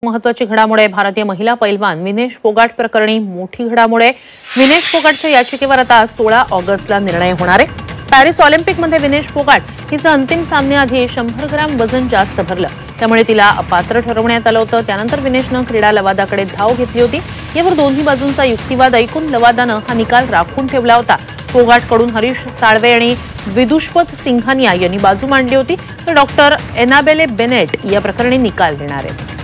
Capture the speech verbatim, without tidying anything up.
महत्त्वाची घडामोड आहे। भारतीय महिला पैलवान विनेश फोगाट प्रकरणी मोठी घडामोड आहे। विनेश फोगाटच्या याचिकेवर आता सोळा ऑगस्टला निर्णय होणार आहे। पॅरिस ऑलिम्पिकमध्ये विनेश फोगाट हिचं अंतिम सामन्याआधी शंभर ग्रॅम वजन जास्त भरलं, त्यामुळे तिला अपात्र ठरवण्यात आलं होतं। त्यानंतर विनेशनं क्रीडा लवादाकडे धाव घेतली होती। यावर दोन्ही बाजूंचा युक्तिवाद ऐकून लवादानं हा निकाल राखून ठेवला होता। फोगाटकडून हरीश साळवे आणि विदुषपत सिंघानिया यांनी बाजू मांडली होती, तर डॉक्टर एनाबेले बेनेट या प्रकरणी निकाल देणार आहेत।